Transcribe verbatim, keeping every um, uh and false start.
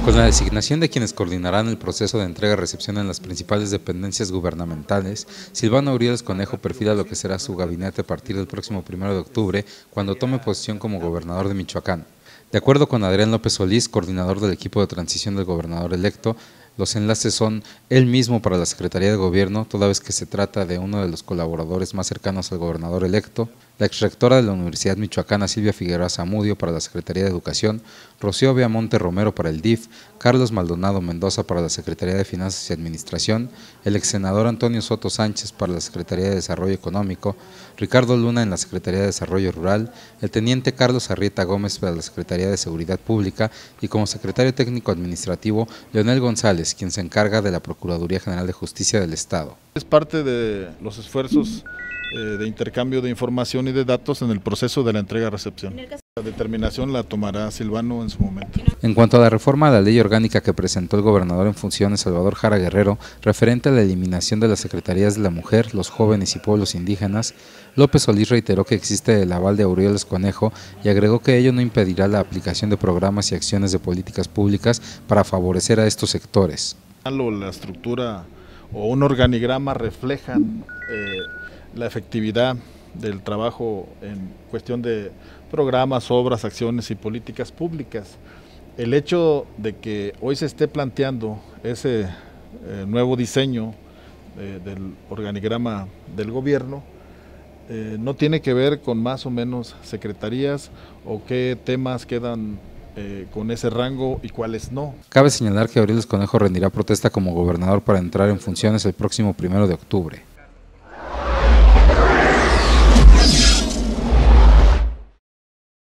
Con la designación de quienes coordinarán el proceso de entrega-recepción en las principales dependencias gubernamentales, Silvano Aureoles Conejo perfila lo que será su gabinete a partir del próximo primero de octubre, cuando tome posición como gobernador de Michoacán. De acuerdo con Adrián López Solís, coordinador del equipo de transición del gobernador electo, los enlaces son él mismo para la Secretaría de Gobierno, toda vez que se trata de uno de los colaboradores más cercanos al gobernador electo, la exrectora de la Universidad Michoacana Silvia Figueroa Zamudio para la Secretaría de Educación, Rocío Viamonte Romero para el D I F, Carlos Maldonado Mendoza para la Secretaría de Finanzas y Administración, el ex senador Antonio Soto Sánchez para la Secretaría de Desarrollo Económico, Ricardo Luna en la Secretaría de Desarrollo Rural, el teniente Carlos Arrieta Gómez para la Secretaría de Seguridad Pública y como secretario técnico administrativo, Leonel González, quien se encarga de la Procuraduría General de Justicia del Estado. Es parte de los esfuerzos eh, de intercambio de información y de datos en el proceso de la entrega-recepción. La determinación la tomará Silvano en su momento. En cuanto a la reforma a la ley orgánica que presentó el gobernador en funciones Salvador Jara Guerrero, referente a la eliminación de las secretarías de la mujer, los jóvenes y pueblos indígenas, López Solís reiteró que existe el aval de Aureoles Conejo y agregó que ello no impedirá la aplicación de programas y acciones de políticas públicas para favorecer a estos sectores. La estructura o un organigrama reflejan eh, la efectividad del trabajo en cuestión de programas, obras, acciones y políticas públicas. El hecho de que hoy se esté planteando ese eh, nuevo diseño eh, del organigrama del gobierno eh, no tiene que ver con más o menos secretarías o qué temas quedan eh, con ese rango y cuáles no. Cabe señalar que Aureoles Conejo rendirá protesta como gobernador para entrar en funciones el próximo primero de octubre.